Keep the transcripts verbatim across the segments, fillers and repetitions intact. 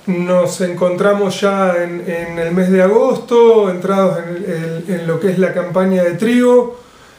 Nos encontramos ya en, en el mes de agosto, entrados en, en, en lo que es la campaña de trigo.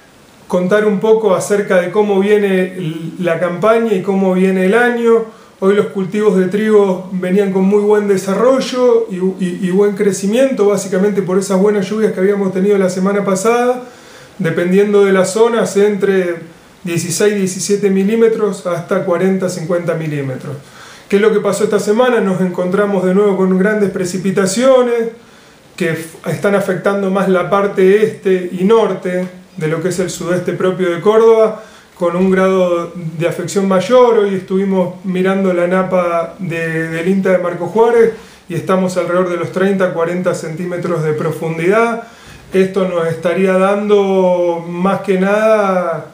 Contar un poco acerca de cómo viene la campaña y cómo viene el año. Hoy los cultivos de trigo venían con muy buen desarrollo y, y, y buen crecimiento, básicamente por esas buenas lluvias que habíamos tenido la semana pasada, dependiendo de las zonas, entre dieciséis a diecisiete milímetros hasta cuarenta a cincuenta milímetros. ¿Qué es lo que pasó esta semana? Nos encontramos de nuevo con grandes precipitaciones que están afectando más la parte este y norte de lo que es el sudeste propio de Córdoba, con un grado de afección mayor. Hoy estuvimos mirando la napa de, del INTA de Marcos Juárez y estamos alrededor de los treinta a cuarenta centímetros de profundidad. Esto nos estaría dando más que nada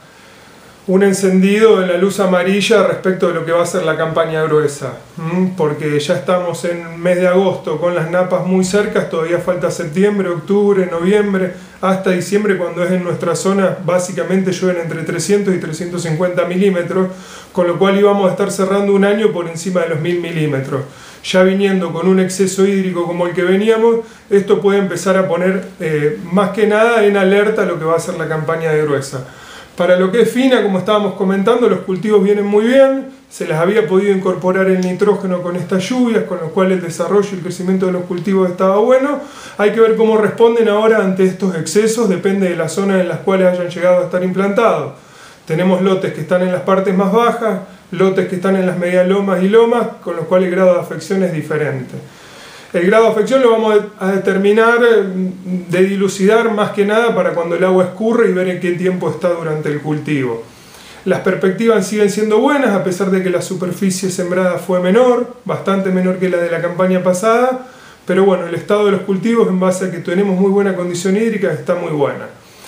un encendido en la luz amarilla respecto de lo que va a ser la campaña gruesa, porque ya estamos en mes de agosto con las napas muy cercas, todavía falta septiembre, octubre, noviembre, hasta diciembre, cuando es en nuestra zona básicamente llueven entre trescientos y trescientos cincuenta milímetros, con lo cual íbamos a estar cerrando un año por encima de los mil milímetros. Ya viniendo con un exceso hídrico como el que veníamos, esto puede empezar a poner eh, más que nada en alerta lo que va a ser la campaña de gruesa. Para lo que es fina, como estábamos comentando, los cultivos vienen muy bien, se les había podido incorporar el nitrógeno con estas lluvias, con lo cual el desarrollo y el crecimiento de los cultivos estaba bueno. Hay que ver cómo responden ahora ante estos excesos, depende de las zonas en las cuales hayan llegado a estar implantados. Tenemos lotes que están en las partes más bajas, lotes que están en las medialomas y lomas, con los cuales el grado de afección es diferente. El grado de afección lo vamos a determinar, de dilucidar más que nada para cuando el agua escurre y ver en qué tiempo está durante el cultivo. Las perspectivas siguen siendo buenas a pesar de que la superficie sembrada fue menor, bastante menor que la de la campaña pasada, pero bueno, el estado de los cultivos en base a que tenemos muy buena condición hídrica está muy buena.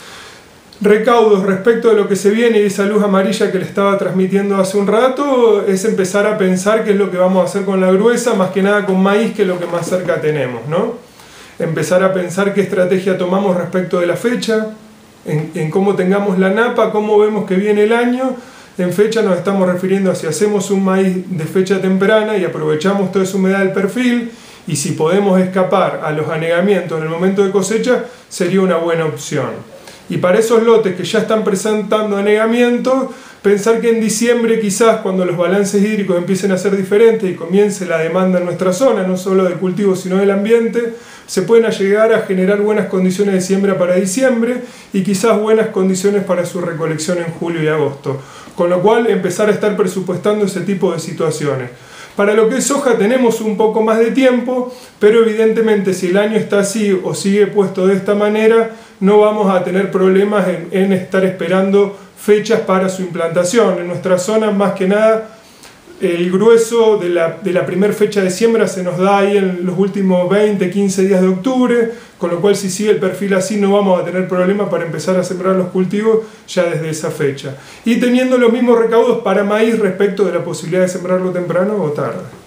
Recaudos respecto de lo que se viene y esa luz amarilla que le estaba transmitiendo hace un rato es empezar a pensar qué es lo que vamos a hacer con la gruesa, más que nada con maíz, que es lo que más cerca tenemos, ¿no? Empezar a pensar qué estrategia tomamos respecto de la fecha, en, en cómo tengamos la napa, cómo vemos que viene el año. En fecha nos estamos refiriendo a si hacemos un maíz de fecha temprana y aprovechamos toda esa humedad del perfil, y si podemos escapar a los anegamientos en el momento de cosecha, sería una buena opción. Y para esos lotes que ya están presentando anegamiento, pensar que en diciembre quizás cuando los balances hídricos empiecen a ser diferentes y comience la demanda en nuestra zona, no solo del cultivo sino del ambiente, se pueden llegar a generar buenas condiciones de siembra para diciembre y quizás buenas condiciones para su recolección en julio y agosto. Con lo cual empezar a estar presupuestando ese tipo de situaciones. Para lo que es soja tenemos un poco más de tiempo, pero evidentemente si el año está así o sigue puesto de esta manera, no vamos a tener problemas en, en estar esperando fechas para su implantación. En nuestra zona, más que nada, el grueso de la, de la primera fecha de siembra se nos da ahí en los últimos veinte, quince días de octubre, con lo cual si sigue el perfil así no vamos a tener problemas para empezar a sembrar los cultivos ya desde esa fecha. Y teniendo los mismos recaudos para maíz respecto de la posibilidad de sembrarlo temprano o tarde.